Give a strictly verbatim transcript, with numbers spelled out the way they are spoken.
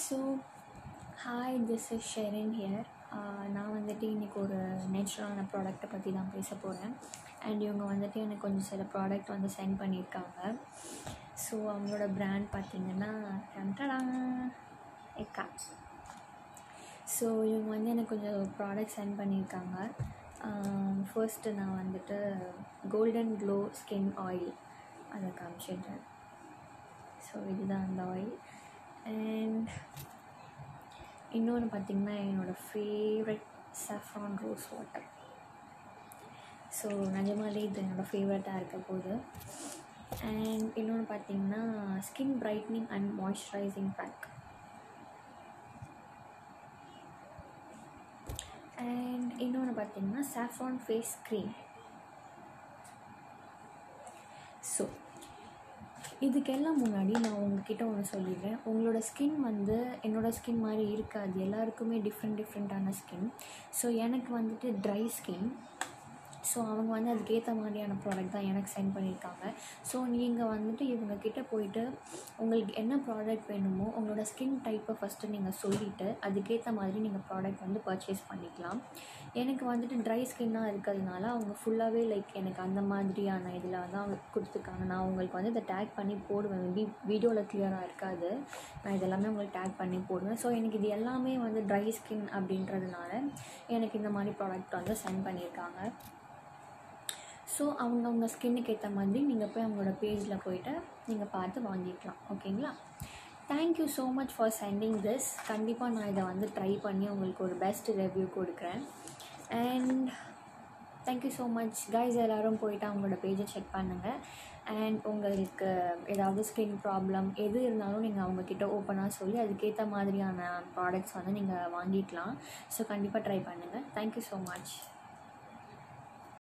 So, hi, this is Sherin here. நான் வந்துட்டு இன்றைக்கி ஒரு நேச்சுரலான ப்ராடக்ட்டை பற்றி தான் பேச போகிறேன். அண்ட் இவங்க வந்துட்டு எனக்கு கொஞ்சம் சில ப்ராடக்ட் வந்து சென்ட் பண்ணியிருக்காங்க. ஸோ அவங்களோட ப்ராண்ட் பார்த்திங்கன்னா எக்கா. ஸோ இவங்க வந்து எனக்கு கொஞ்சம் ப்ராடக்ட் சென்ட் பண்ணியிருக்காங்க. ஃபர்ஸ்ட்டு நான் வந்துட்டு கோல்டன் க்ளோ ஸ்கின் ஆயில் அதை காமிச்சிடுறேன். ஸோ இதுதான் அந்த ஆயில். அண்ட் இன்னொன்று பார்த்திங்கன்னா என்னோடய favourite saffron rose water. So நிஜமாலே இது என்னோடய ஃபேவரட்டாக இருக்க போகுது. அண்ட் இன்னொன்று பார்த்திங்கன்னா skin brightening and moisturising pack. And இன்னொன்று பார்த்திங்கன்னா saffron ஃபேஸ் க்ரீம். ஸோ இதுக்கெல்லாம் முன்னாடி நான் உங்ககிட்ட ஒன்று சொல்லிடுறேன். உங்களோட ஸ்கின் வந்து என்னோடய ஸ்கின் மாதிரி இருக்காது. எல்லாருக்குமே டிஃப்ரெண்ட் டிஃப்ரெண்ட்டான ஸ்கின். ஸோ எனக்கு வந்துட்டு ட்ரை ஸ்கின். ஸோ அவங்க வந்து அதுக்கேற்ற மாதிரியான ப்ராடக்ட் தான் எனக்கு சென்ட் பண்ணியிருக்காங்க. ஸோ நீங்கள் வந்துட்டு இவங்கக்கிட்ட போயிட்டு உங்களுக்கு என்ன ப்ராடக்ட் வேணுமோ உங்களோட ஸ்கின் டைப்பை ஃபஸ்ட்டு நீங்கள் சொல்லிவிட்டு அதுக்கேற்ற மாதிரி நீங்கள் ப்ராடக்ட் வந்து பர்ச்சேஸ் பண்ணிக்கலாம். எனக்கு வந்துட்டு ட்ரை ஸ்கின்னாக இருக்கிறதுனால அவங்க ஃபுல்லாகவே லைக் எனக்கு அந்த மாதிரியான இதில் வந்து அவங்க கொடுத்துருக்காங்க. நான் உங்களுக்கு வந்து இதை டேக் பண்ணி போடுவேன். மேபி வீடியோவில் க்ளியராக இருக்காது, நான் இதெல்லாமே உங்களுக்கு டேக் பண்ணி போடுவேன். ஸோ எனக்கு இது எல்லாமே வந்து ட்ரை ஸ்கின் அப்படின்றதுனால எனக்கு இந்த மாதிரி ப்ராடக்ட் வந்து சென்ட் பண்ணியிருக்காங்க. ஸோ அவங்கவுங்க ஸ்கின்னுக்கு ஏற்ற மாதிரி நீங்கள் போய் அவங்களோட பேஜில் போய்ட்டு நீங்கள் பார்த்து வாங்கிக்கலாம். ஓகேங்களா? Thank you so much for sending this. கண்டிப்பாக நான் இதை வந்து ட்ரை பண்ணி உங்களுக்கு ஒரு பெஸ்ட் ரிவ்யூ கொடுக்குறேன். And thank you so much guys. எல்லோரும் போய்ட்டு அவங்களோட பேஜை செக் பண்ணுங்கள். அண்ட் உங்களுக்கு ஏதாவது ஸ்கின் ப்ராப்ளம் எது இருந்தாலும் நீங்கள் அவங்கக்கிட்ட ஓப்பனாக சொல்லி அதுக்கேற்ற மாதிரியான ப்ராடக்ட்ஸ் வந்து நீங்கள் வாங்கிக்கலாம். ஸோ கண்டிப்பாக ட்ரை பண்ணுங்கள். Thank you so much.